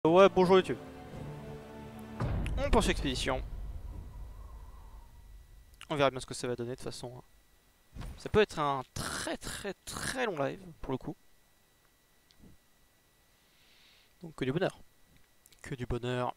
Ouais, bonjour YouTube. On pense expédition. On verra bien ce que ça va donner de toute façon. Ça peut être un très long live pour le coup. Donc que du bonheur. Que du bonheur.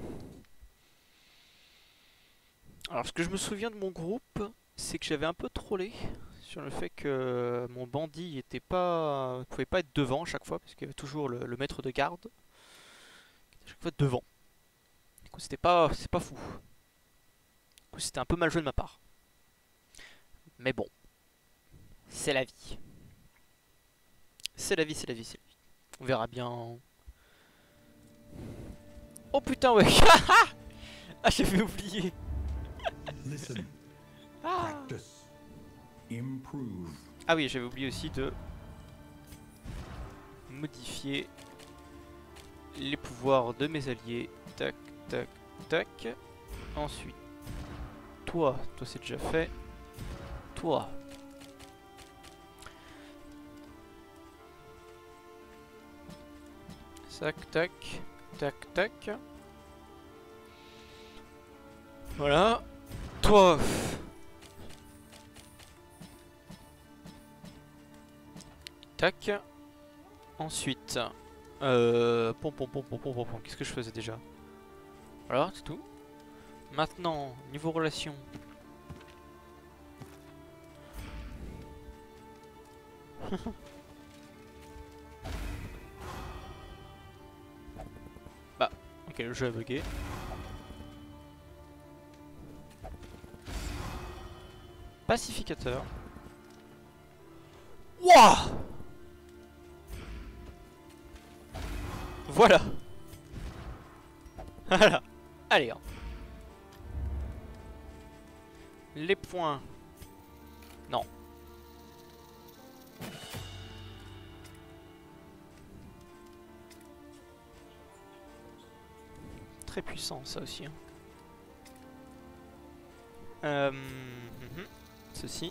Alors ce que je me souviens de mon groupe, c'est que j'avais un peu trollé sur le fait que mon bandit était pas, pouvait pas être devant à chaque fois parce qu'il y avait toujours le maître de garde qui était à chaque fois devant. Du coup c'est pas fou. Du coup c'était un peu mal joué de ma part. Mais bon, c'est la vie. C'est la vie, c'est la vie, c'est la vie. On verra bien. Oh putain ouais. Ah j'avais oublié. Listen, Ah. practice, improve. Ah oui, j'avais oublié aussi de modifier les pouvoirs de mes alliés. Tac, tac, tac. Ensuite, toi c'est déjà fait. Toi. Tac, tac, tac, tac. Voilà. Toi. Tac. Ensuite. Qu'est-ce que je faisais déjà? Voilà, c'est tout. Maintenant, niveau relation. Bah, ok, le jeu a bugué. Pacificateur. Wouah! Voilà. Voilà. Allez. Hein. Les points. Non. Très puissant ça aussi. Hein. Ceci.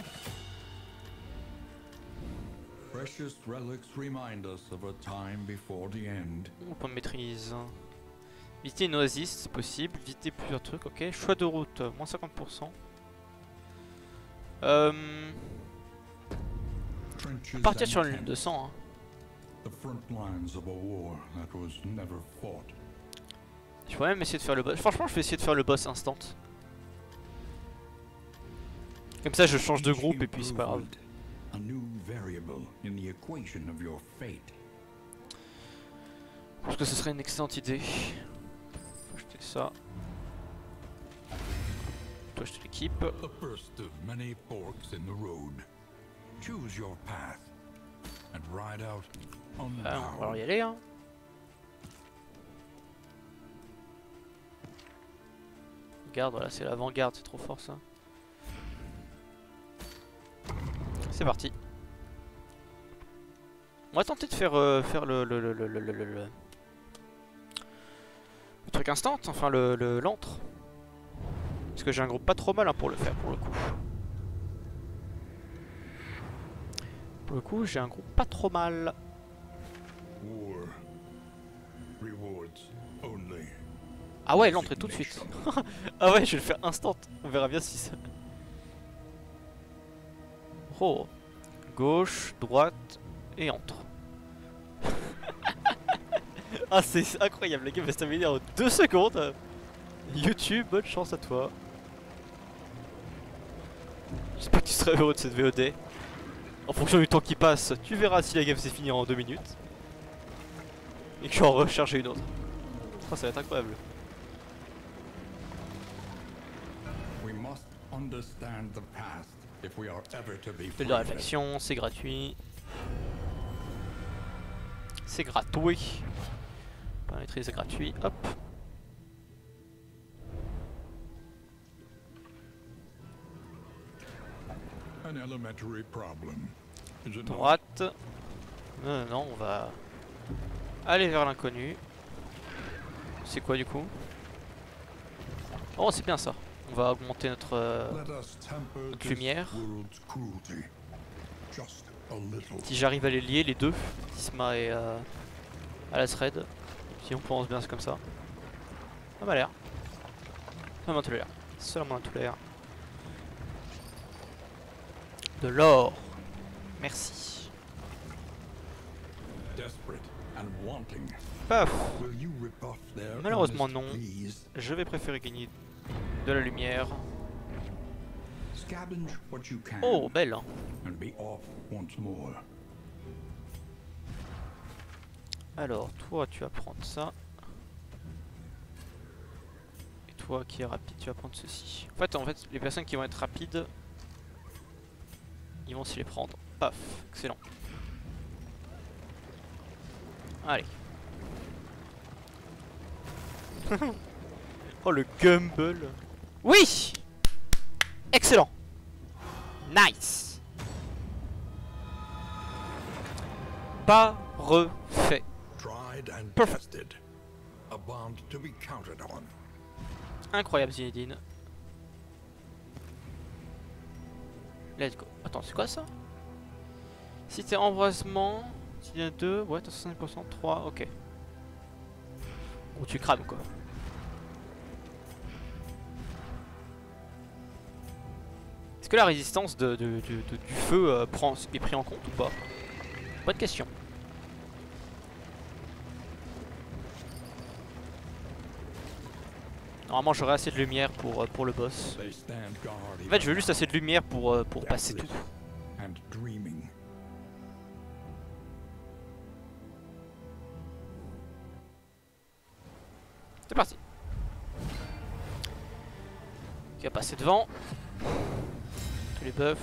Precious relics remind us of a time before the end. Point de maîtrise. Visiter une oasis, c'est possible. Visiter plusieurs trucs, ok. Choix de route, moins 50%. Partir sur la lune de sang. Hein. The front lines of a war that was never fought. Je pourrais même essayer de faire le boss. Franchement, je vais essayer de faire le boss instant. Comme ça, je change de groupe et puis c'est pas grave. A new variable in the equation of your fate. Je pense que ce serait une excellente idée. Faut acheter ça. Toi, je te l'équipe. The first of many forks in the road. Choose your path and ride out On va alors unbound. y aller. Hein. Regarde, voilà, c'est l'avant-garde, c'est trop fort ça. C'est parti. On va tenter de faire, faire le truc instant, enfin l'antre. Parce que j'ai un groupe pas trop mal hein, pour le faire pour le coup. Pour le coup, j'ai un groupe pas trop mal. War. Rewards only. Ah ouais, l'entrée tout de suite. Ah ouais, je vais le faire instant. On verra bien si ça. Oh. Gauche, droite et entre. Ah, c'est incroyable, la game va se terminer en 2 secondes. YouTube, bonne chance à toi. J'espère que tu seras heureux de cette VOD. En fonction du temps qui passe, tu verras si la game s'est finie en 2 minutes. Et que je vais en recharger une autre. Oh, ça va être incroyable. We must understand the past if we are ever to be Fais de free. la réflexion, c'est gratuit. C'est gratuit. Paramétrise gratuit, hop. An elementary problem. Is it not? Droite. Non, non, on va aller vers l'inconnu. C'est quoi du coup? Oh, c'est bien ça. On va augmenter notre Let us temper notre this lumière. world's cruelty. Just a little. Si j'arrive à les lier, les deux, Tisma et Alasred, Si on pense bien, c'est comme ça. Ça m'a l'air. Ça m'a tout l'air. Seulement tout l'air. De l'or. Merci. Desperate and wanting. Paf. Will you rebuff their Malheureusement earnest non. pleas? Je vais préférer gagner de la lumière. Scavenge what you can Oh, belle. Hein. and be off once more. Alors, toi, tu vas prendre ça. Et toi, qui est rapide, tu vas prendre ceci. En fait, les personnes qui vont être rapides, ils vont se les prendre. Paf, excellent. Allez. Oh, le Gumble. Oui! Excellent. Nice. Pas refait. Tried and Perfect. tested. A bond to be counted on. Incroyable Zinedine. Let's go. Attends, c'est quoi ça? Si t'es embrasement, s'il y a 2, ouais, t'as 65%, 3, ok. Ou tu crames quoi. Est-ce que la résistance du feu est pris en compte ou pas? Bonne question. Normalement j'aurai assez de lumière pour le boss. They stand guard En fait je veux juste assez de lumière pour passer tout. and dreaming. C'est parti. Qui va passer devant. Tous les buffs.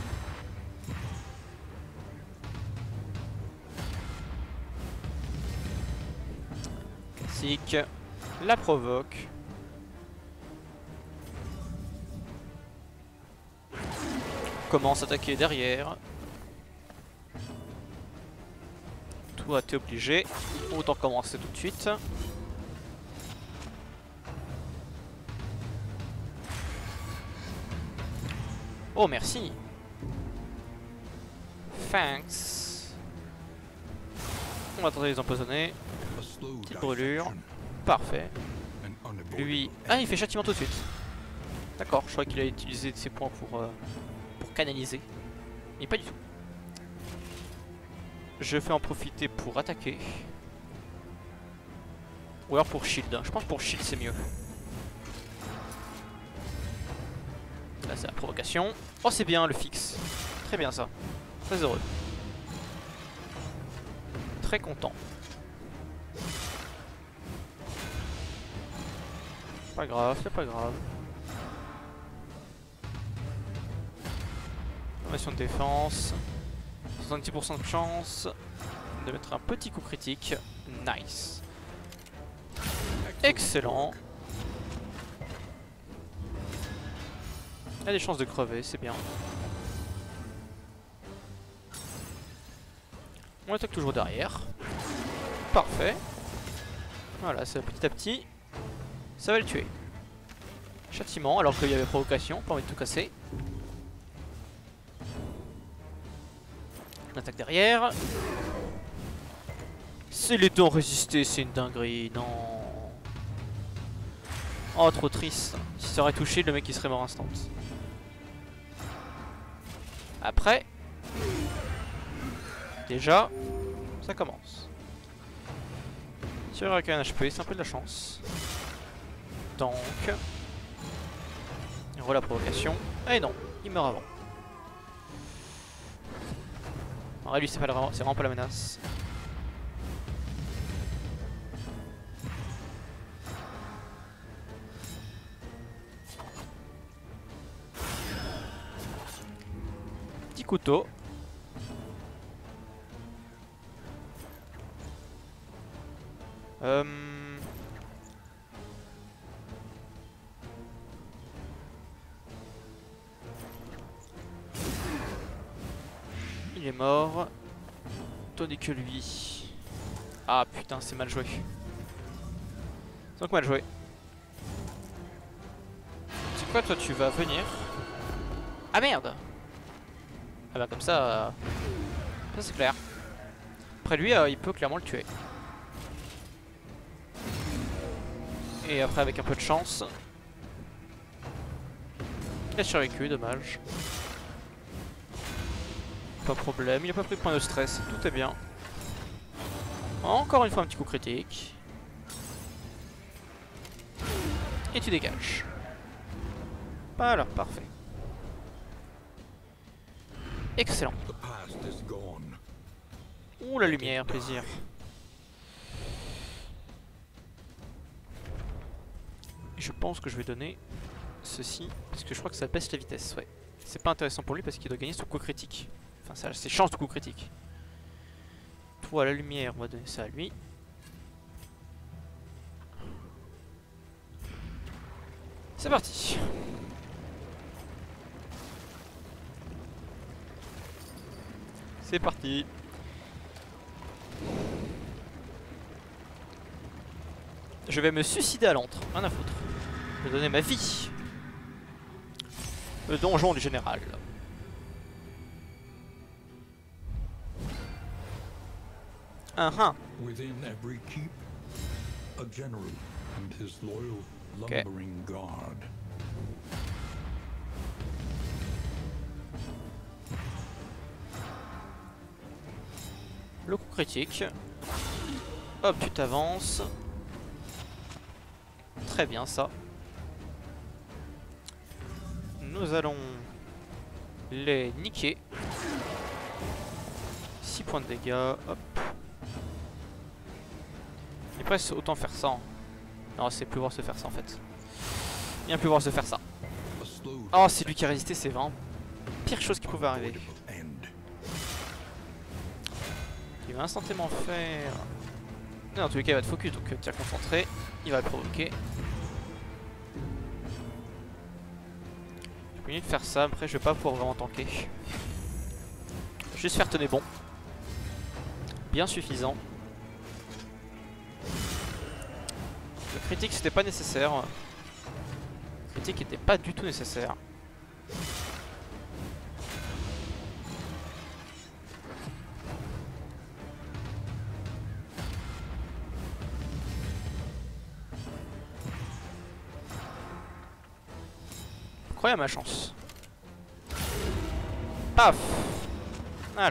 Classique. La provoque. Commence à attaquer derrière. Toi t'es obligé. Autant commencer tout de suite. Oh merci. Thanks. On va tenter de les empoisonner. A slow Petite brûlure. dissection, Parfait. an unavoidable Lui... Ah il fait châtiment tout de suite. D'accord, je crois qu'il a utilisé ses points pour canaliser. Mais pas du tout. Je vais en profiter pour attaquer. Ou alors pour shield. Je pense que pour shield c'est mieux. Là c'est la provocation. Oh c'est bien le fixe. Très bien ça. Très heureux. Très content. Pas grave, c'est pas grave. Formation de défense. 70% de chance de mettre un petit coup critique. Nice. Excellent. Il a des chances de crever, c'est bien. On attaque toujours derrière. Parfait. Voilà, c'est petit à petit. Ça va le tuer. Châtiment, alors qu'il y avait provocation, pas envie de tout casser. On attaque derrière. C'est les dents résistés, c'est une dinguerie, non. Oh, trop triste. Si ça aurait touché, le mec il serait mort instant. Après, déjà, ça commence. Tireur avec un HP, c'est un peu de la chance. Tank. Et voilà la provocation. Et non, il meurt avant. En vrai, lui, c'est vraiment pas la menace. Petit couteau. Il est mort. Tandis que lui... Ah putain, c'est mal joué. C'est donc mal joué. C'est quoi toi, tu vas venir? Ah merde! Ah bah comme ça... Ça c'est clair. Après lui, il peut clairement le tuer. Et après avec un peu de chance. Il a survécu, dommage. Pas de problème, il a pas pris de point de stress, tout est bien. Encore une fois un petit coup critique. Et tu dégages. Voilà, parfait. Excellent. The past is gone. Ouh, la lumière, plaisir. Je pense que je vais donner ceci, parce que je crois que ça baisse la vitesse, ouais. C'est pas intéressant pour lui parce qu'il doit gagner son coup critique. Enfin, ça a ses chances de coup critique. Toi, la lumière, on va donner ça à lui. C'est parti. C'est parti. Je vais me suicider à l'antre, rien à foutre. Je vais donner ma vie. Le donjon du général. Within every keep, a general and his loyal, Okay. lumbering guard. Le coup critique. Hop, tu t'avances. Très bien ça. Nous allons les niquer. 6 points de dégâts. Hop. Et presque autant faire ça. Hein. Non, c'est plus voir se faire ça en fait. Bien plus voir se faire ça. A slow Oh, c'est lui qui a résisté, c'est vraiment pire chose qui pouvait arriver. end. Il va instantanément faire... Non, en tous les cas il va te focus, donc tir concentré. Il va le provoquer. Je vais de faire ça, après je vais pas pouvoir vraiment tanker. Juste faire tenir bon. Bien suffisant. Le critique c'était pas nécessaire. Le critique était pas du tout nécessaire. Incroyable ma chance. Paf. Voilà.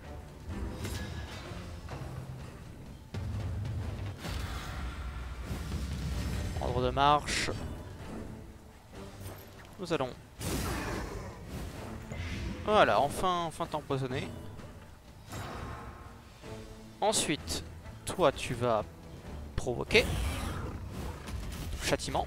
Ordre de marche. Nous allons... Voilà, enfin t'empoisonner. Ensuite, toi tu vas provoquer. Châtiment.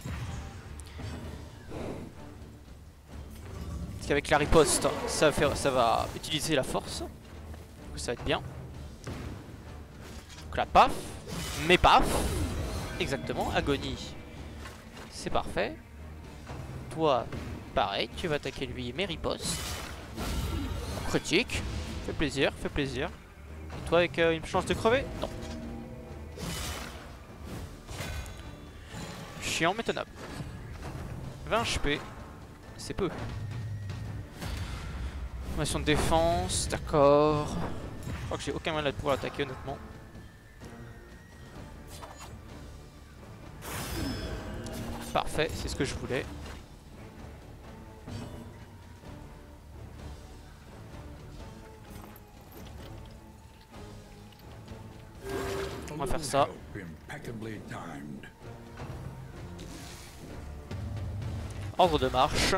Parce qu'avec la riposte, ça va utiliser la force. Donc ça va être bien. Donc là, paf. Mais paf. Exactement, agonie. C'est parfait. Toi, pareil, tu vas attaquer lui, mais riposte. Critique. Fait plaisir, fait plaisir. Et toi avec une chance de crever? Non. Chiant mais tenable. 20 HP. C'est peu. Formation de défense, d'accord. Je crois que j'ai aucun mal à pouvoir l'attaquer honnêtement. Parfait, c'est ce que je voulais. On va faire ça. Impeccably timed. Ordre de marche.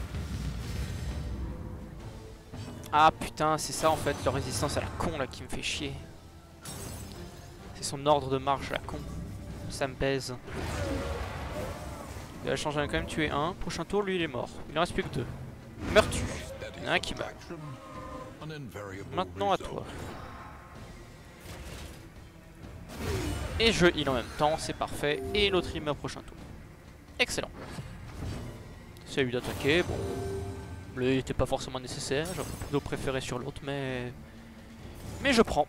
Ah putain, c'est ça en fait, leur résistance à la con là qui me fait chier. C'est son ordre de marche la con. Ça me baise. Il a changé, j'en ai quand même tué un. Prochain tour, lui il est mort. Il en reste plus que 2. Meurs-tu? Il y en a un qui meurt. Maintenant à toi. Et je heal en même temps, c'est parfait. Et l'autre il meurt prochain tour. Excellent. C'est à lui d'attaquer, bon. Lui il était pas forcément nécessaire, j'aurais plutôt préféré sur l'autre, mais je prends.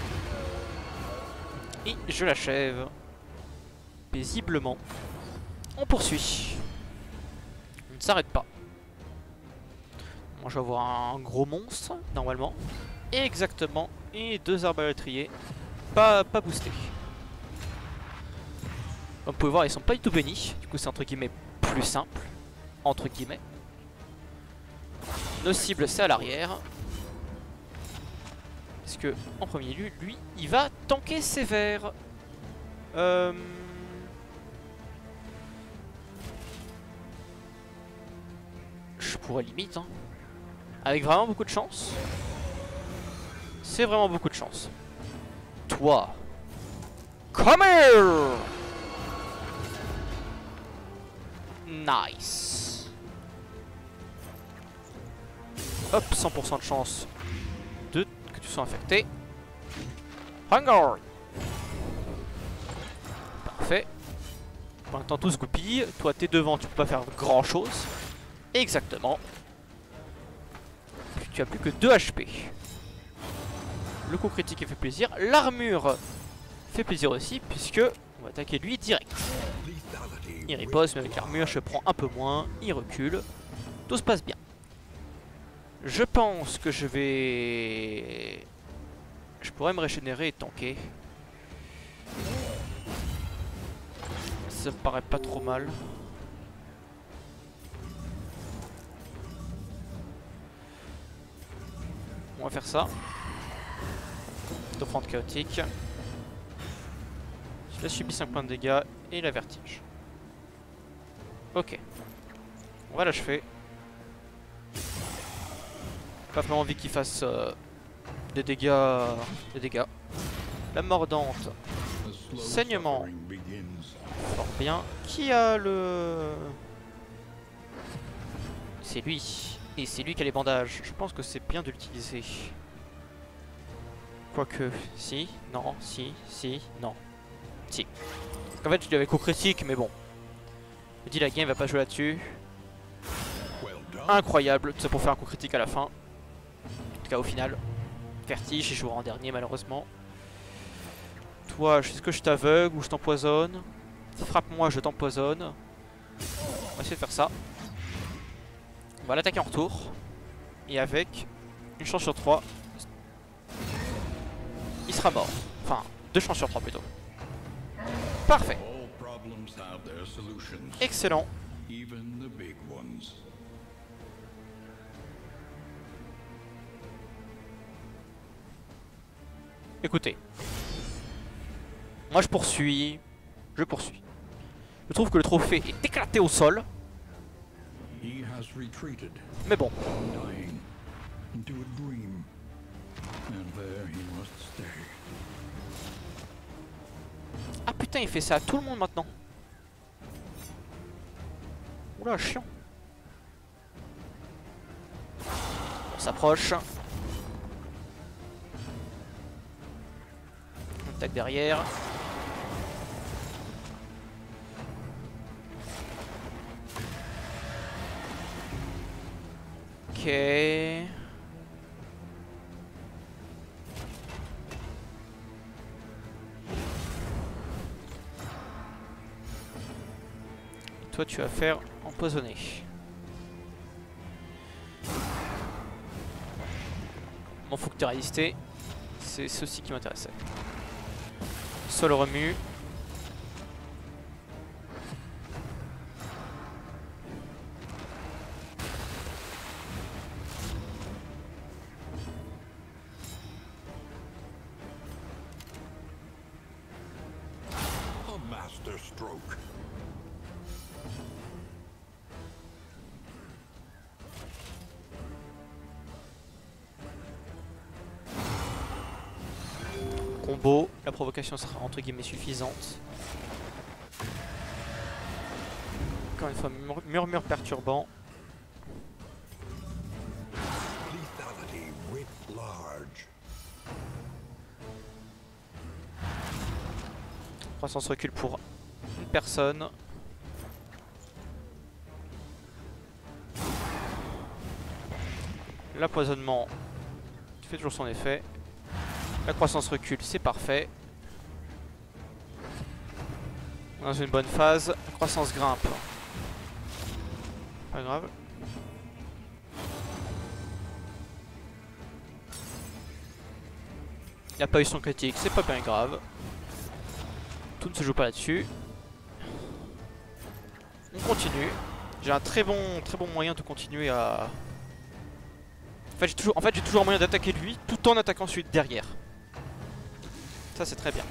Et je l'achève. Paisiblement. On poursuit. On ne s'arrête pas. Moi je vais avoir un gros monstre, normalement. Exactement. Et 2 arbalétriers. Pas boostés. Comme vous pouvez voir, ils sont pas du tout bénis. Du coup, c'est entre guillemets plus simple. Entre guillemets. Nos cibles, c'est à l'arrière. Parce que, en premier lieu, lui, il va tanker sévère. Je pourrais limite, hein. Avec vraiment beaucoup de chance. C'est vraiment beaucoup de chance. Toi. Come here! Nice. Hop, 100% de chance que tu sois infecté. Hunger! Parfait. Pour l'instant, tout se goupille. Toi, t'es devant, tu peux pas faire grand chose. Exactement. Puis tu as plus que 2 HP. Le coup critique fait plaisir. L'armure fait plaisir aussi, puisque on va attaquer lui direct. Il riposte, mais avec l'armure, je prends un peu moins. Il recule. Tout se passe bien. Je pense que je vais... Je pourrais me régénérer et tanker. Ça me paraît pas trop mal. On va faire ça. Offrande chaotique. Je laisse subir 5 points de dégâts et la vertige. Ok. On va l'achever. Pas vraiment envie qu'il fasse des dégâts. La mordante. Saignement. Fort bien. Qui a le... C'est lui. Et c'est lui qui a les bandages. Je pense que c'est bien de l'utiliser. Quoique, si, non, si, non. Si. Parce qu'en fait, je lui avais coup critique, mais bon. Je dis la game va pas jouer là-dessus. Incroyable, tout ça pour faire un coup critique à la fin. En tout cas, au final. Vertige, j'ai joué en dernier, malheureusement. Toi, est-ce que je t'aveugle ou je t'empoisonne? Frappe-moi, je t'empoisonne. On va essayer de faire ça. On va l'attaquer en retour. Et avec une chance sur 3. Il sera mort. Enfin, 2 chances sur 3 plutôt. Parfait. Excellent. Écoutez. Moi je poursuis. Je poursuis. Je trouve que le trophée est éclaté au sol. Mais bon. Ah putain, il fait ça à tout le monde maintenant. Oula, chiant. On s'approche. On attaque derrière. Ok. Toi tu vas faire empoisonner. Bon, faut que tu aies résisté. C'est ceci qui m'intéressait. Sol remue. Combo, la provocation sera entre guillemets suffisante. Encore une fois, murmure perturbant. Croissance recule pour une personne. L'empoisonnement fait toujours son effet. La croissance recule, c'est parfait. Dans une bonne phase. La croissance grimpe. Pas grave. Il n'a pas eu son critique, c'est pas bien grave. Tout ne se joue pas là-dessus. On continue. J'ai un très bon moyen de continuer à... En fait, j'ai toujours un moyen d'attaquer lui tout en attaquant celui de derrière. Ça, c'est très bien.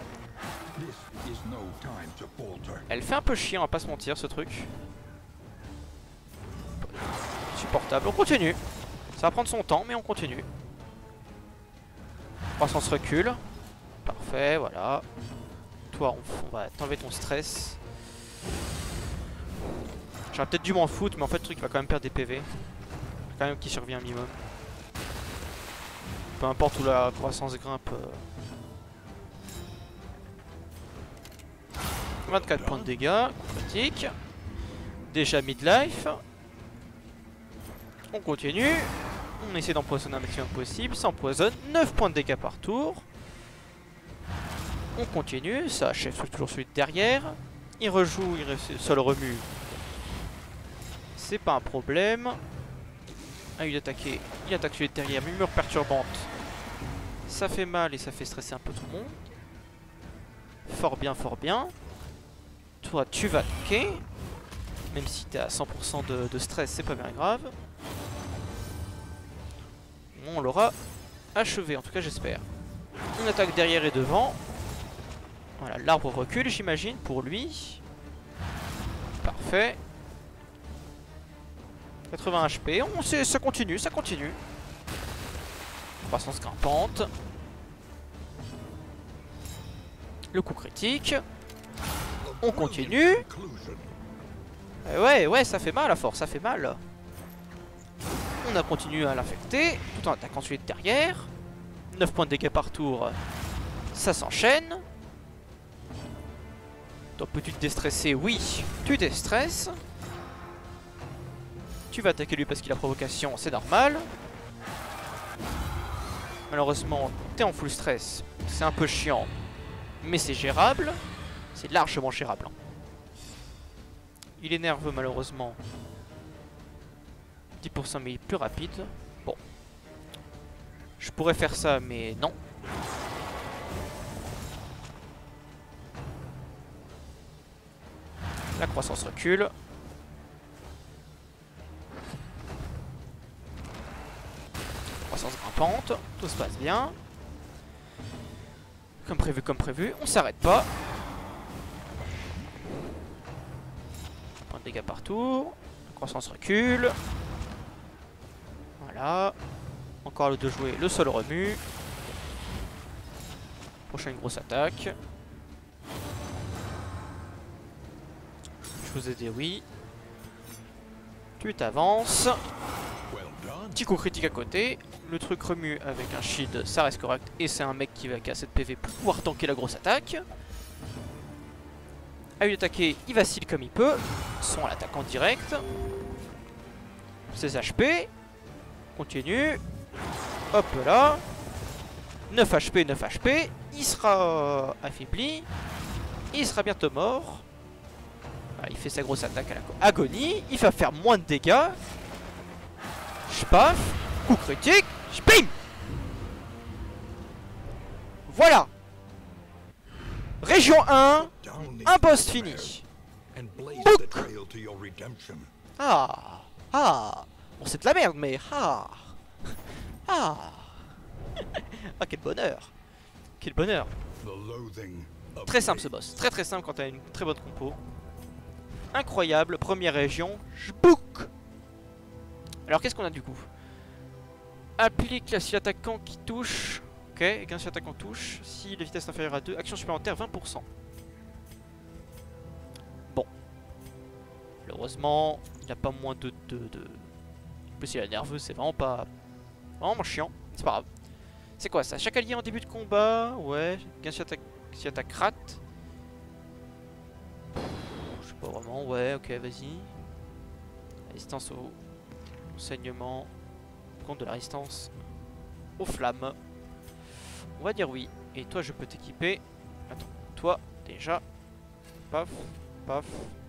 Elle fait un peu chier, on va pas se mentir, ce truc. Supportable. On continue. Ça va prendre son temps, mais on continue. Croissance recule. Parfait, voilà. Toi, on va t'enlever ton stress. J'aurais peut-être dû m'en foutre, mais en fait, le truc va quand même perdre des PV. Quand même qu'il survient un minimum. Peu importe où la croissance grimpe. 24 points de dégâts, critique. Déjà midlife. On continue. On essaie d'empoisonner un maximum possible. Ça empoisonne. 9 points de dégâts par tour. On continue. Ça achève toujours celui de derrière. Il rejoue, il seul remue. C'est pas un problème. Ah, il attaquait. Il attaque celui de derrière. Murmure perturbante. Ça fait mal et ça fait stresser un peu tout le monde. Fort bien, fort bien. Toi, tu vas attaquer. Même si t'es à 100% de stress, c'est pas bien grave. On l'aura achevé, en tout cas j'espère. On attaque derrière et devant. Voilà, l'arbre recule, j'imagine, pour lui. Parfait. 80 HP, ça continue, ça continue. Croissance grimpante. Le coup critique. On continue. Ouais, ça fait mal à force, ça fait mal. On a continué à l'infecter, tout en attaquant celui de derrière. 9 points de dégâts par tour. Ça s'enchaîne. Donc peux-tu te déstresser? Oui, tu déstresses. Tu vas attaquer lui parce qu'il a provocation, c'est normal. Malheureusement, t'es en full stress. C'est un peu chiant, mais c'est gérable. C'est largement gérable. Il est nerveux malheureusement. 10% mais il est plus rapide. Bon. Je pourrais faire ça mais non. La croissance recule. Croissance grimpante. Tout se passe bien. Comme prévu. On s'arrête pas. Point de dégâts partout. La croissance recule. Voilà. Encore le 2 joué, le sol remue. Prochaine grosse attaque. Je vous ai dit oui. Tu t'avances. Petit coup critique à côté. Le truc remue avec un shield, ça reste correct. Et c'est un mec qui va casser de PV pour pouvoir tanker la grosse attaque. À lui attaquer, il vacille comme il peut. Son à l'attaque en direct. 16 HP. Continue. Hop là. 9 HP, 9 HP. Il sera affaibli. Il sera bientôt mort. Voilà, il fait sa grosse attaque à la agonie. Il va faire moins de dégâts. Paf. Coup critique. Bim. Voilà. Région 1. Un boss fini. Bouk. Ah. Bon, c'est de la merde, mais ah, quel bonheur. Quel bonheur. Très simple ce boss. Très simple quand t'as une très bonne compo. Incroyable. Première région. J'bouk. Alors qu'est-ce qu'on a du coup? Applique si l'attaquant qui touche. Ok, et qu'un si l'attaquant touche. Si la vitesse est inférieure à 2. Action supplémentaire 20%. Bon. Malheureusement, il n'a pas moins de... En plus il est nerveux, c'est vraiment pas... Vraiment chiant. C'est pas grave. C'est quoi ça? Chaque allié en début de combat. Ouais. Gain si attaque rate. Je sais pas vraiment. Ouais, ok, vas-y. Résistance au saignement. Compte de la résistance aux flammes. On va dire oui. Et toi, je peux t'équiper. Attends, toi, déjà. Paf, paf.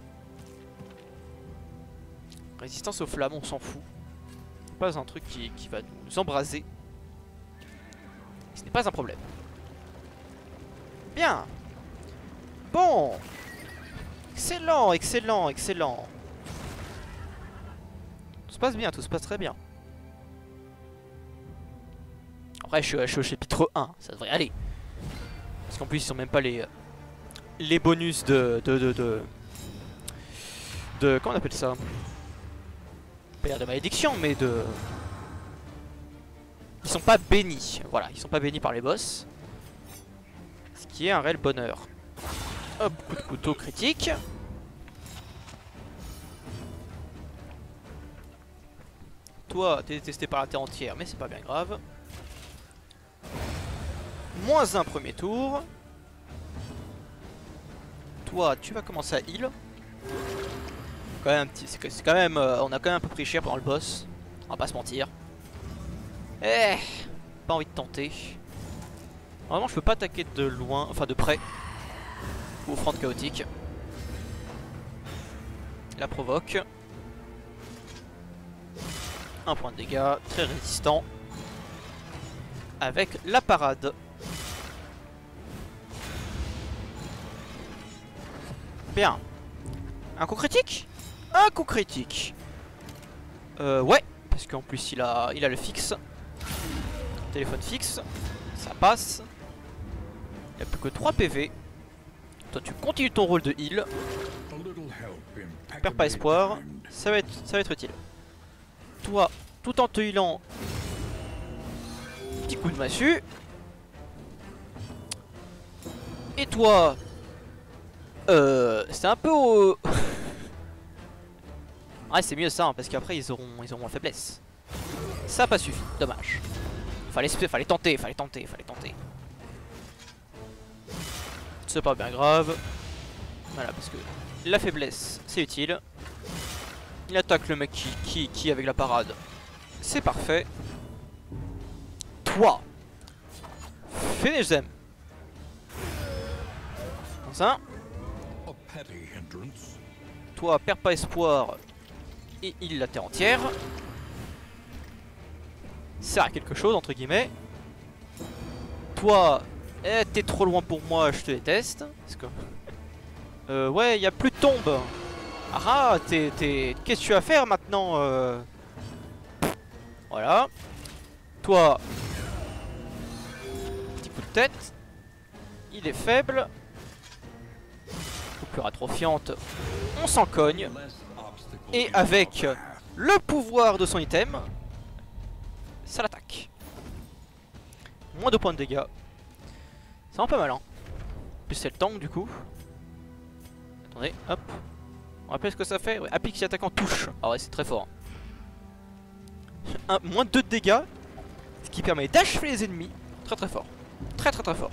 Résistance aux flammes, on s'en fout. Pas un truc qui va nous embraser. Ce n'est pas un problème. Bien. Bon. Excellent, excellent, excellent. Tout se passe bien, tout se passe très bien. Après, je suis au chapitre 1, ça devrait aller. Parce qu'en plus, ils sont même pas les bonus de comment on appelle ça? Pas dire de malédiction, mais de... Ils sont pas bénis, voilà, ils sont pas bénis par les boss. Ce qui est un réel bonheur. Hop, coup de couteau critique. Toi, t'es détesté par la terre entière, mais c'est pas bien grave. Moins un premier tour. Toi, tu vas commencer à heal. Quand même un petit, c'est quand même, on a quand même un peu pris cher pendant le boss. On va pas se mentir. Eh, pas envie de tenter. Normalement, je peux pas attaquer de loin, enfin de près. Ou offrande chaotique. La provoque. Un point de dégâts, très résistant. Avec la parade. Bien. Un coup critique? Un coup critique. Ouais, parce qu'en plus il a le fixe. Téléphone fixe. Ça passe. Il n'y a plus que 3 PV. Toi tu continues ton rôle de heal. Perds pas espoir. Ça va être utile. Toi, tout en te healant. Petit coup de massue. Et toi, c'est un peu au... Ouais, c'est mieux ça, hein, parce qu'après ils auront la faiblesse. Ça a pas suffi, dommage. Fallait tenter. C'est pas bien grave. Voilà, parce que la faiblesse, c'est utile. Il attaque le mec qui avec la parade. C'est parfait. Toi, finish them. Comme ça. Toi, perds pas espoir. Et il la terre entière. Sert à quelque chose, entre guillemets. Toi, t'es trop loin pour moi, je te déteste. Parce que... ouais, y a plus de tombe. Ah, qu'est-ce que tu vas faire maintenant Voilà. Toi, petit coup de tête. Il est faible. Coupure atrophiante. On s'en cogne. Et avec le pouvoir de son item, ça l'attaque. Moins de points de dégâts. C'est vraiment pas mal, hein. Plus c'est le tank du coup. Attendez, hop. On rappelle ce que ça fait. Ouais, applique si attaquant touche. Ah ouais, c'est très fort. Moins de 2 de dégâts. Ce qui permet d'achever les ennemis. Très très fort. Très fort.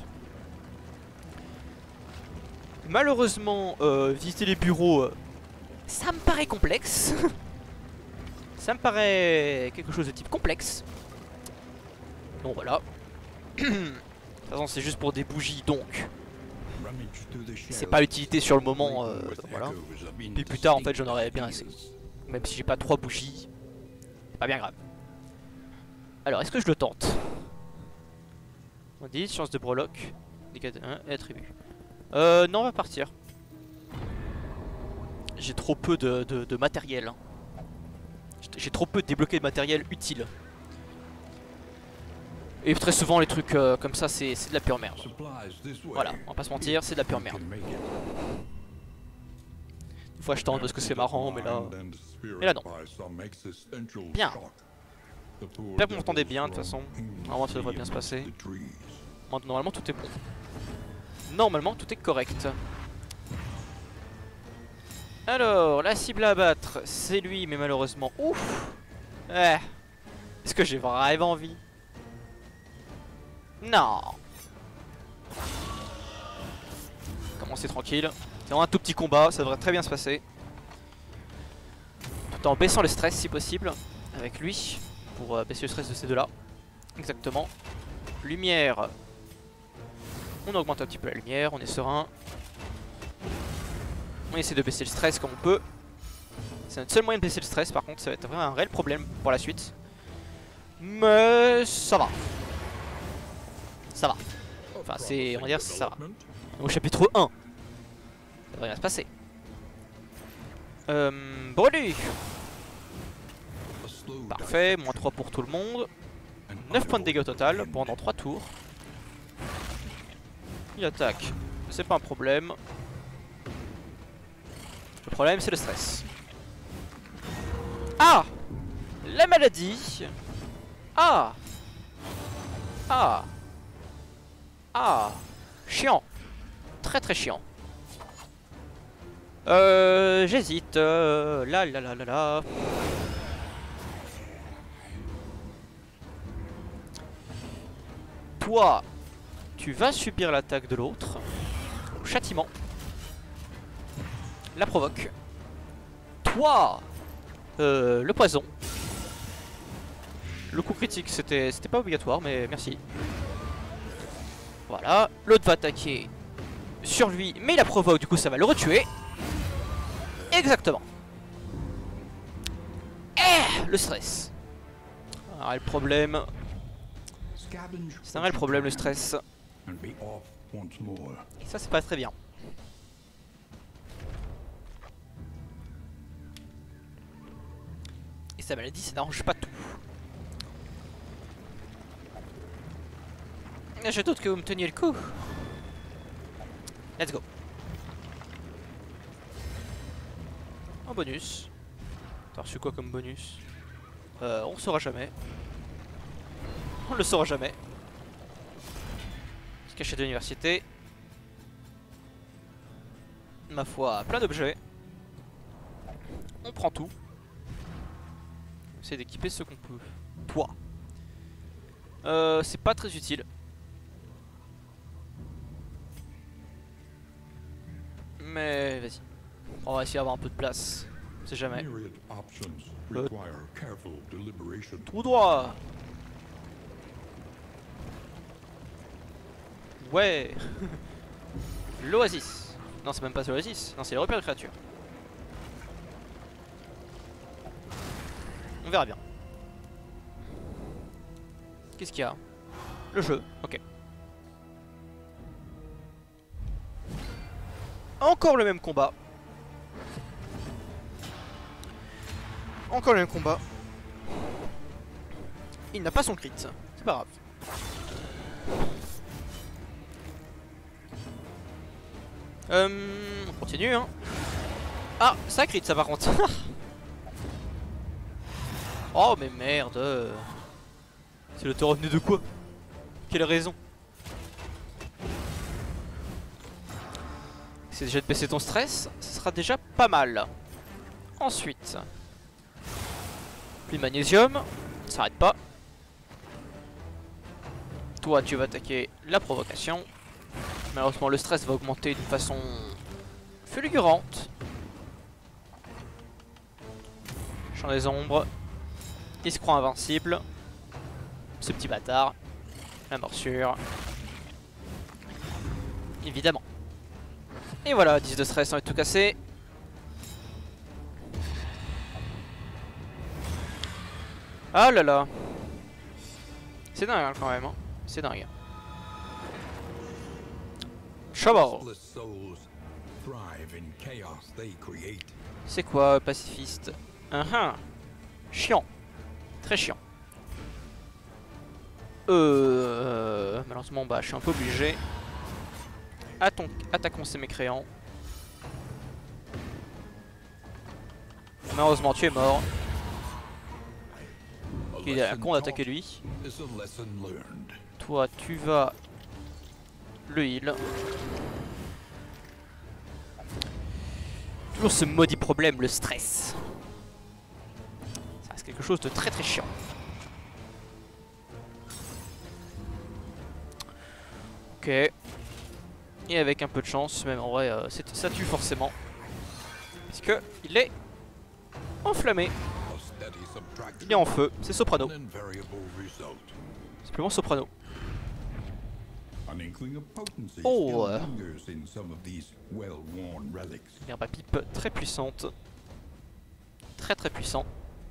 Malheureusement, visiter les bureaux, ça me paraît complexe. Ça me paraît quelque chose de type complexe. Bon voilà. De toute façon c'est juste pour des bougies donc. C'est pas l'utilité sur le moment, voilà. Puis plus tard en fait j'en aurais bien assez. Même si j'ai pas 3 bougies. C'est pas bien grave. Alors est-ce que je le tente? On dit chance de breloque. Dégâts de 1 et attribut. Non on va partir. J'ai trop peu de matériel. Hein. J'ai trop peu débloqué de matériel utile. Et très souvent les trucs comme ça c'est de la pure merde. Voilà, on va pas se mentir, c'est de la pure merde. Des fois je tente parce que c'est marrant, mais là non. Bien. J'espère que vous m'entendez bien de toute façon. Normalement ça devrait bien se passer. Normalement tout est bon. Normalement tout est correct. Alors, la cible à abattre, c'est lui, mais malheureusement, ouf. Est-ce que j'ai vraiment envie? Non. Commencer tranquille. C'est vraiment un tout petit combat, ça devrait très bien se passer. Tout en baissant le stress si possible, avec lui, pour baisser le stress de ces deux-là. Exactement. Lumière. On augmente un petit peu la lumière, on est serein. On essaie de baisser le stress comme on peut. C'est notre seul moyen de baisser le stress, par contre ça va être vraiment un réel problème pour la suite. Mais ça va. Ça va. Enfin c'est, on va dire ça va. Au chapitre 1. Ça devrait bien se passer. Brûlé. A slow Parfait, moins 3 pour tout le monde. 9 points de dégâts au total pendant 3 tours. Il attaque, c'est pas un problème. Le problème c'est le stress. Ah! La maladie! Ah! Ah! Ah! Chiant! Très très chiant. J'hésite. Là là là là là. Toi, tu vas subir l'attaque de l'autre. Châtiment. La provoque. Toi, le poison. Le coup critique, c'était pas obligatoire, mais merci. Voilà. L'autre va attaquer sur lui, mais il la provoque, du coup ça va le retuer. Exactement. Le stress. Ah, le problème. C'est un vrai problème, le stress. and be off once more. Et ça, c'est pas très bien. Et sa maladie, ça n'arrange pas tout. Je doute que vous me teniez le coup. Let's go. En bonus. T'as reçu quoi comme bonus? On le saura jamais. On le saura jamais. Cachet de l'université. Ma foi, plein d'objets. On prend tout. On essaie d'équiper ce qu'on peut. Toi. C'est pas très utile. Mais vas-y. On va essayer d'avoir un peu de place. On sait jamais. Myriad options Le- require careful deliberation. Tout droit. Ouais. L'oasis. Non, c'est même pas l'oasis. Non, c'est les repères de créatures. On verra bien. Qu'est-ce qu'il y a? Le jeu. Ok. Encore le même combat. Encore le même combat. Il n'a pas son crit. C'est pas grave. On continue, hein. Ah, ça crit ça par contre. Oh mais merde. C'est le temps revenu de quoi? Quelle raison? C'est déjà de baisser ton stress, ce sera déjà pas mal. Ensuite, plus de magnésium, ça s'arrête pas. Toi tu vas attaquer la provocation. Malheureusement le stress va augmenter d'une façon fulgurante. Champ des ombres. Il se croit invincible. Ce petit bâtard. La morsure. Évidemment. Et voilà, 10 de stress, on est tout cassé. Ah là là. C'est dingue hein, quand même. Hein. C'est dingue. Shovel. Restless souls thrive in chaos they create. C'est quoi, pacifiste? Chiant. Très chiant. Malheureusement, bah, je suis un peu obligé. Attaquons ces mécréants. Malheureusement, tu es mort. A Il a un lesson con d'attaquer taught lui. is a lesson learned. Toi, tu vas le heal. Toujours ce maudit problème, le stress. Ça reste quelque chose de très très chiant. Ok. Et avec un peu de chance, même en vrai, ça tue forcément. Parce que il est enflammé. A steady subtraction, Il est en feu. C'est Soprano. an invariable result. Simplement Soprano. An inkling of potency Oh, still lingers in some of these well-worn relics. L'herbe à pipe très puissante. Très très puissant.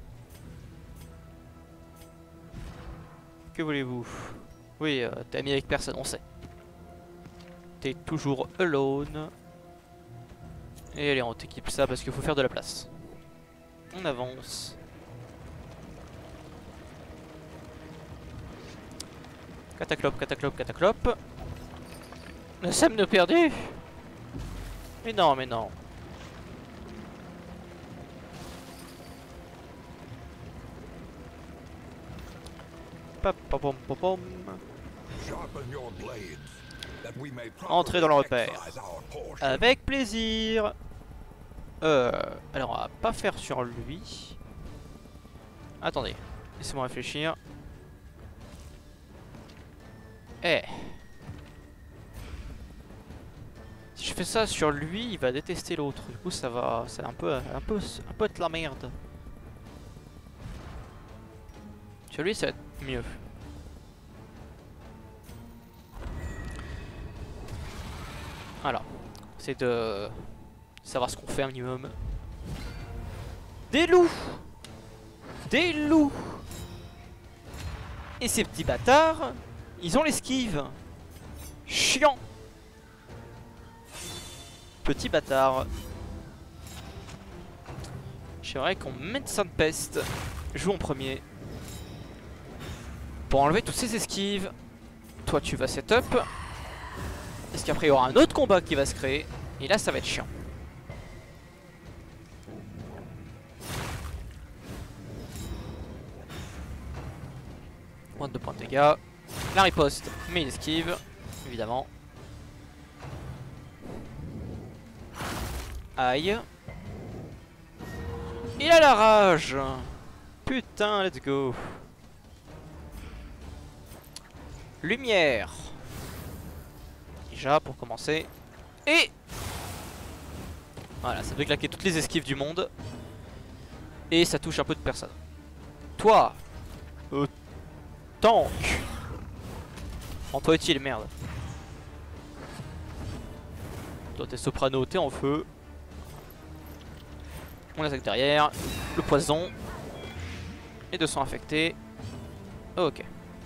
Que voulez-vous? Oui, t'es ami avec personne, on sait. T'es toujours alone. Et allez, on t'équipe ça parce qu'il faut faire de la place. On avance. Cataclope, cataclope, cataclope. Nous sommes nous perdus. Mais non, mais non. Papapom. Entrez dans le repère. Avec plaisir. Alors on va pas faire sur lui. Attendez, laissez-moi réfléchir. Eh. Si je fais ça sur lui, il va détester l'autre. Du coup, ça va un peu être la merde. Sur lui, ça va être mieux. Voilà. C'est de savoir ce qu'on fait un minimum. Des loups! Des loups! Et ces petits bâtards, ils ont l'esquive. Chiant! Petit bâtard. J'aimerais qu'on mette ça de peste. Joue en premier. Pour enlever toutes ces esquives. Toi tu vas setup. Parce qu'après il y aura un autre combat qui va se créer. Et là ça va être chiant. Moins de 2 points de dégâts. La riposte, mais il esquive. Évidemment. Aïe. Il a la rage. Putain, let's go. Lumière. Déjà pour commencer. Et voilà, ça fait claquer toutes les esquives du monde. Et ça touche un peu de personne. Toi, tank. Rends-toi utile, merde. Toi t'es soprano, t'es en feu. On attaque derrière. Le poison. Et 200 infectés. Ok.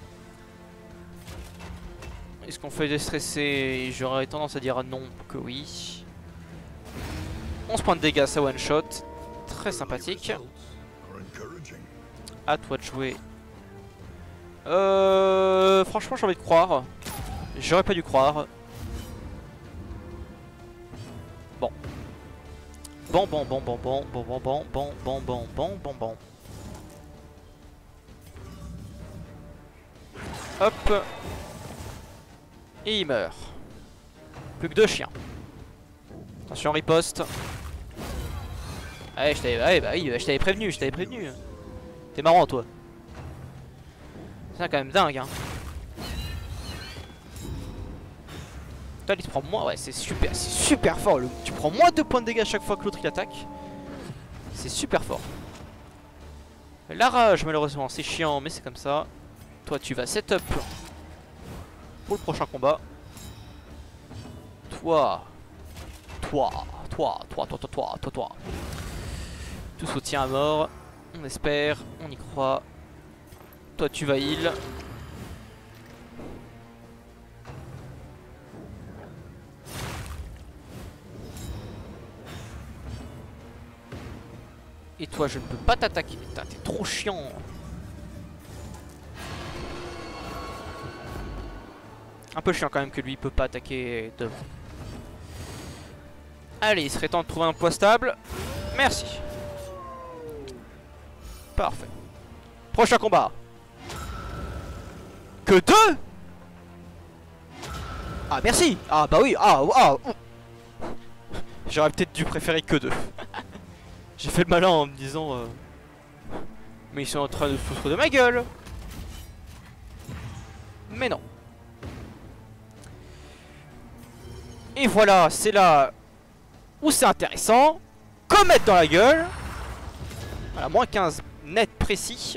Est-ce qu'on fait déstresser? J'aurais tendance à dire non que oui. 11 points de dégâts, ça one shot. Très sympathique. À toi de jouer. Franchement j'ai envie de croire. J'aurais pas dû croire. Bon. Bon. Hop. Et il meurt. Plus que 2 chiens. Attention riposte. Allez, je t'avais prévenu, T'es marrant toi. C'est quand même dingue hein. Toi il te prend moins, ouais c'est super fort. Tu prends moins 2 points de dégâts à chaque fois que l'autre il attaque. C'est super fort. La rage malheureusement c'est chiant mais c'est comme ça. Toi tu vas setup pour le prochain combat. Toi. Tout soutien à mort. On espère, on y croit. Toi tu vas heal. Et toi je ne peux pas t'attaquer. Putain t'es trop chiant. Un peu chiant quand même que lui il peut pas attaquer devant. Allez, il serait temps de trouver un poids stable. Merci. Parfait. Prochain combat. Que 2. Ah merci. Ah bah oui. J'aurais peut-être dû préférer que 2. J'ai fait le malin en me disant mais ils sont en train de foutre de ma gueule. Mais non. Et voilà, c'est là où c'est intéressant. Comète dans la gueule. Voilà, moins 15 net précis.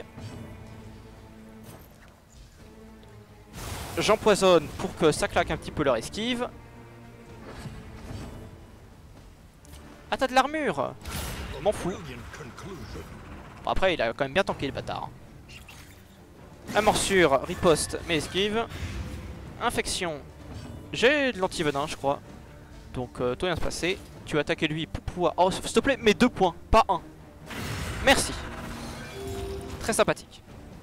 J'empoisonne pour que ça claque un petit peu leur esquive. Ah t'as de l'armure. M'en fous. Bon, après il a quand même bien tanké le bâtard. La morsure, riposte, mais esquive. Infection. J'ai de l'antivenin je crois. Donc tout vient de se passer. Tu vas attaquer lui pour pouvoir... Oh, s'il te plaît, mais 2 points, pas 1. Merci. Très sympathique.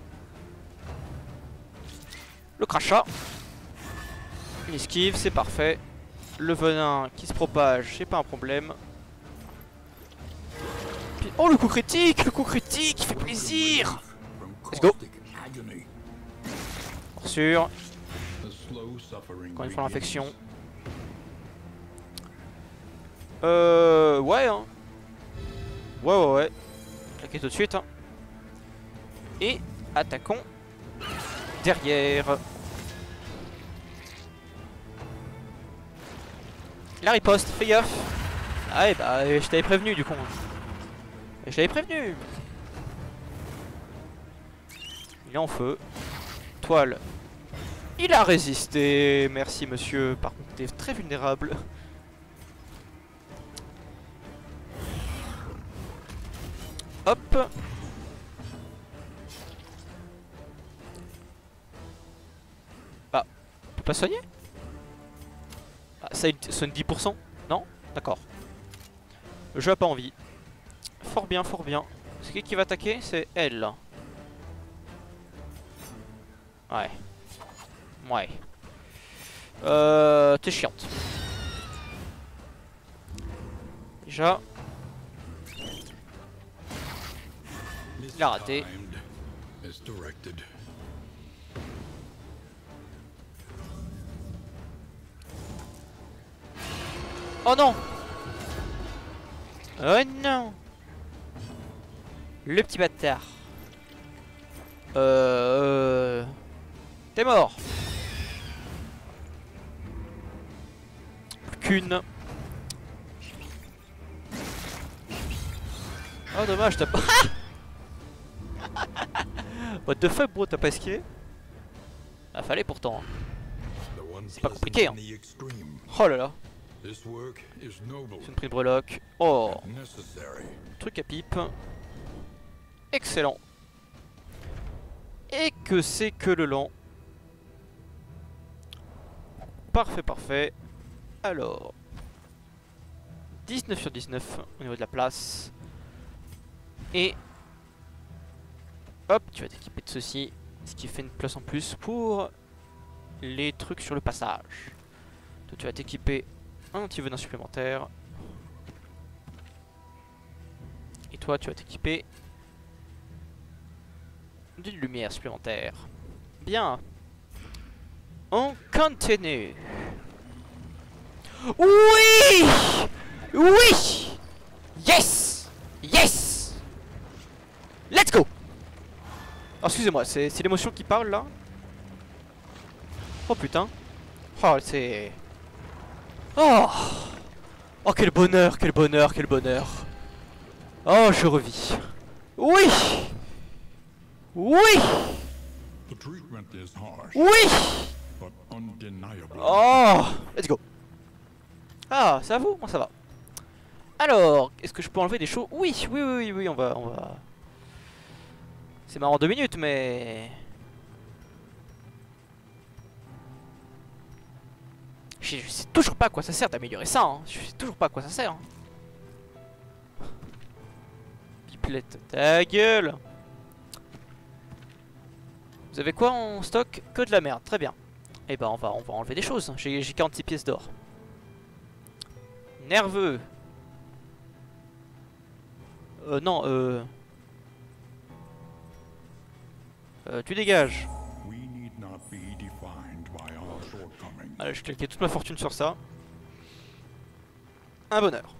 Le crachat. Une esquive, c'est parfait. Le venin qui se propage, c'est pas un problème. Puis... Oh, le coup critique! Le coup critique, il fait plaisir! Let's go! Pour sûr. Encore une fois l'infection. Ouais, hein. Ouais. Claquez tout de suite, hein. Et attaquons derrière. La riposte, fais gaffe. Ah ouais, bah je t'avais prévenu du coup. Je t'avais prévenu. Il est en feu. Toile. Il a résisté. Merci monsieur. Par contre, t'es très vulnérable. Hop. Bah, on peut pas soigner? Ah, ça sonne 10%? Non? D'accord. Le jeu a pas envie. Fort bien, fort bien. C'est qui va attaquer? C'est elle. Ouais. Ouais. T'es chiante. Déjà. Il a raté. Oh non! Oh non! Le petit bâtard. T'es mort. Plus qu'une. Oh dommage, t'as pas... What the fuck bro, t'as pas esquivé? Ah fallait pourtant. C'est pas compliqué hein. Oh là là. C'est une prise de breloque. Oh. Truc à pipe. Excellent. Et que c'est que le lent. Parfait, parfait. Alors. 19 sur 19 au niveau de la place. Et... Hop, tu vas t'équiper de ceci. Ce qui fait une place en plus pour les trucs sur le passage. Toi, tu vas t'équiper un anti-venin supplémentaire. Et toi, tu vas t'équiper d'une lumière supplémentaire. Bien. On continue. Oui! Oui! Yes! Yes! Let's go! Oh, excusez-moi, c'est l'émotion qui parle là. Oh putain. Oh, c'est... Oh! Oh, quel bonheur, quel bonheur, quel bonheur. Oh, je revis. Oui! Oui! Oui! Oh! Let's go. Ah, ça vaut? Bon, ça va. Alors, est-ce que je peux enlever des choses? Oui, oui, on va... C'est marrant 2 minutes, mais... Je sais toujours pas à quoi ça sert d'améliorer ça, hein. Je sais toujours pas à quoi ça sert. Hein. Pipelette, ta gueule! Vous avez quoi en stock? Que de la merde, très bien. Et ben on va enlever des choses. J'ai 46 pièces d'or. Nerveux. Non, tu dégages. Allez, je cliquais toute ma fortune sur ça. Un bonheur.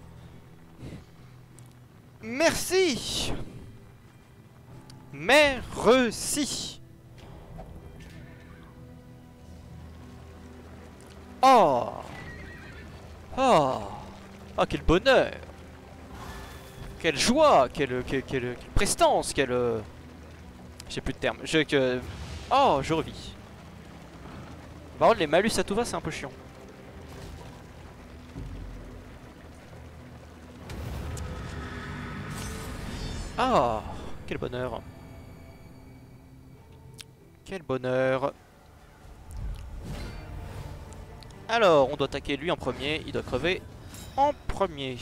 Merci. Merci. Oh. Oh. Oh, quel bonheur. Quelle joie. Quelle prestance. Quelle... J'ai plus de termes. Oh, je revis. Par contre, les malus à tout va, c'est un peu chiant. Ah, quel bonheur. Quel bonheur. Alors, on doit attaquer lui en premier, il doit crever. en premier.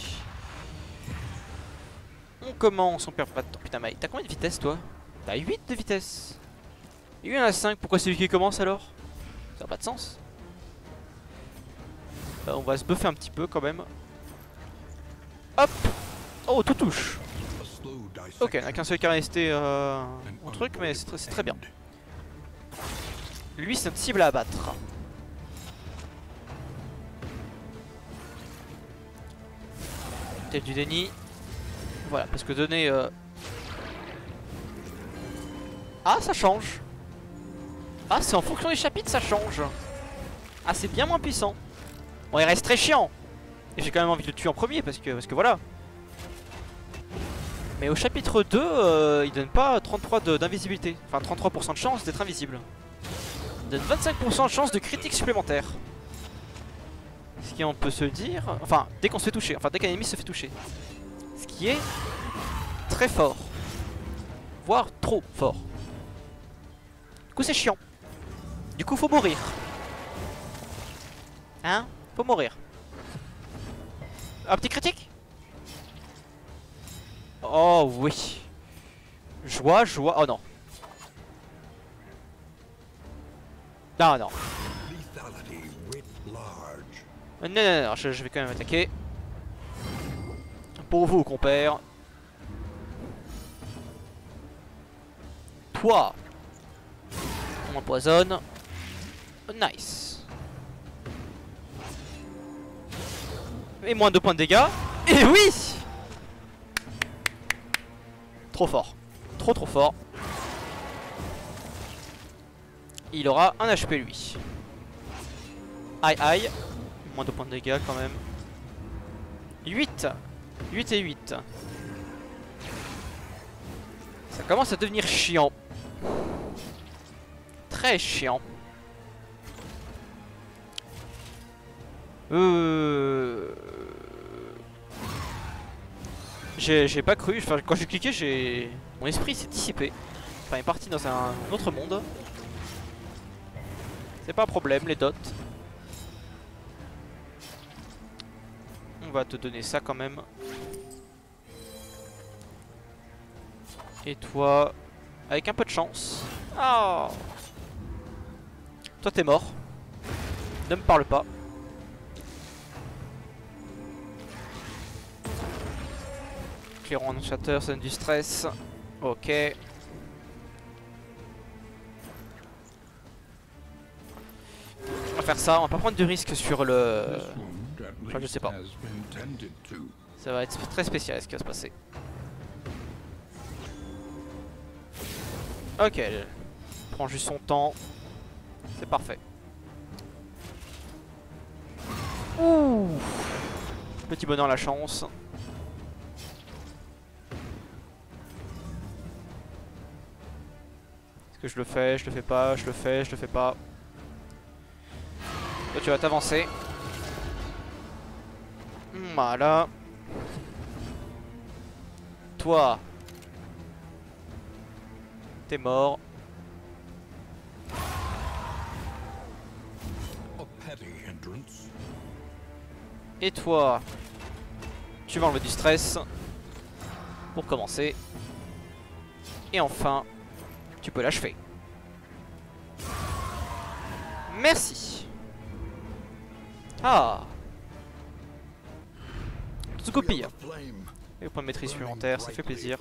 On commence, on perd pas de temps. Putain, mais t'as combien de vitesse toi? T'as 8 de vitesse. Et lui en a 5, pourquoi c'est lui qui commence alors? Ça n'a pas de sens. On va se buffer un petit peu quand même. Hop. Oh, tout touche. Ok, on a qu'un seul qui a resté au truc, mais c'est très bien. Lui, c'est notre cible à abattre. Peut-être du déni. Voilà, parce que donner... Ah, ça change. Ah, c'est en fonction des chapitres, ça change. Ah, c'est bien moins puissant. Bon, il reste très chiant. Et j'ai quand même envie de le tuer en premier, parce que voilà. Mais au chapitre 2, il donne pas 33 d'invisibilité. Enfin, 33% de chance d'être invisible. Il donne 25% de chance de critique supplémentaire. Ce qui, on peut se dire... Enfin, dès qu'on se fait toucher. Enfin, dès qu'un ennemi se fait toucher. Ce qui est très fort. Voire trop fort. Du coup, c'est chiant. Du coup, faut mourir. Hein? Faut mourir. Un petit critique? Oh oui. Joie. Oh non. Non, non. Non, je vais quand même attaquer. Pour vous, compère. Toi. On empoisonne. Nice. Et moins 2 points de dégâts. Et oui! Trop fort. Trop fort. Il aura un HP lui. Aïe aïe. Moins 2 points de dégâts quand même. 8. 8 et 8. Ça commence à devenir chiant. Très chiant. J'ai pas cru, enfin, quand j'ai cliqué, mon esprit s'est dissipé. Enfin, il est parti dans un autre monde. C'est pas un problème, les dots. On va te donner ça quand même. Et toi, avec un peu de chance. Oh. Toi t'es mort. Ne me parle pas. Clairon annonciateur, ça donne du stress. Ok. On va faire ça, on va pas prendre de risque sur le... Enfin, je sais pas. Ça va être très spécial ce qui va se passer. Ok, prend juste son temps. C'est parfait. Ouh. Petit bonheur la chance. Est-ce que je le fais? Je le fais pas, je le fais, je le fais pas. Toi tu vas t'avancer. Voilà. Toi. T'es mort. Et toi, tu vas enlever du stress pour commencer. Et enfin, tu peux l'achever. Merci. Ah. Tsukopia. Et le point de maîtrise supplémentaire, ça fait plaisir.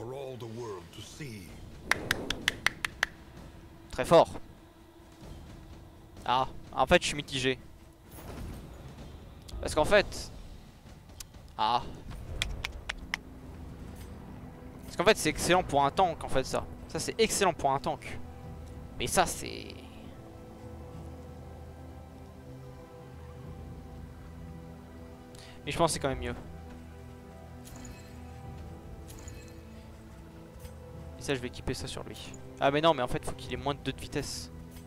Très fort. Ah, en fait je suis mitigé. Parce qu'en fait... Ah. Parce qu'en fait c'est excellent pour un tank en fait ça. Ça c'est excellent pour un tank. Mais ça c'est... Mais je pense que c'est quand même mieux. Et ça je vais équiper ça sur lui. Ah mais non mais en fait faut qu'il ait moins de 2 de vitesse.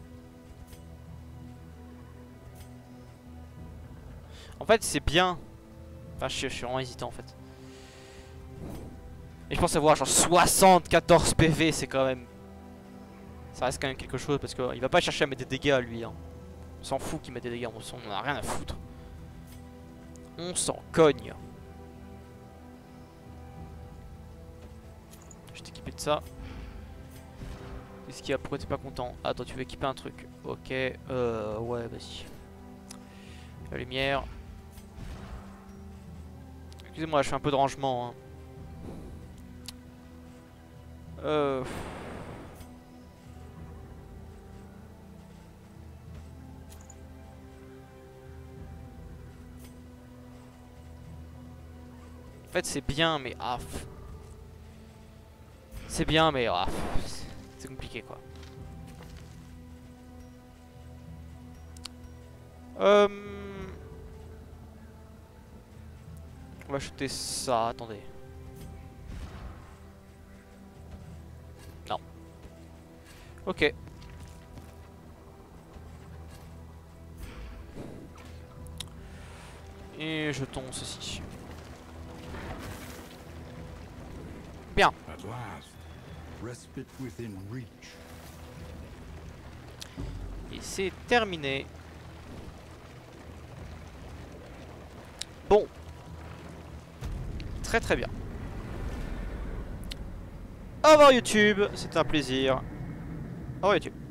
En fait c'est bien. Enfin je suis vraiment hésitant en fait. Et je pense avoir genre 74 PV, c'est quand même... Ça reste quand même quelque chose parce qu'il va pas chercher à mettre des dégâts lui hein. On s'en fout qu'il mette des dégâts, on en a rien à foutre. On s'en cogne. Je vais t'équiper de ça. Qu'est-ce qu'il y a? Pourquoi t'es pas content? Attends, tu veux équiper un truc. Ok, ouais, vas-y. La lumière. Excusez-moi, je fais un peu de rangement. Hein. En fait, c'est bien, mais c'est bien, mais c'est compliqué, quoi. On va acheter ça. Attendez. Non. Ok. Et jetons ceci. Bien. At last, respite within reach. Et c'est terminé. Bon. Très très bien. Au revoir YouTube, c'était un plaisir. Au revoir YouTube.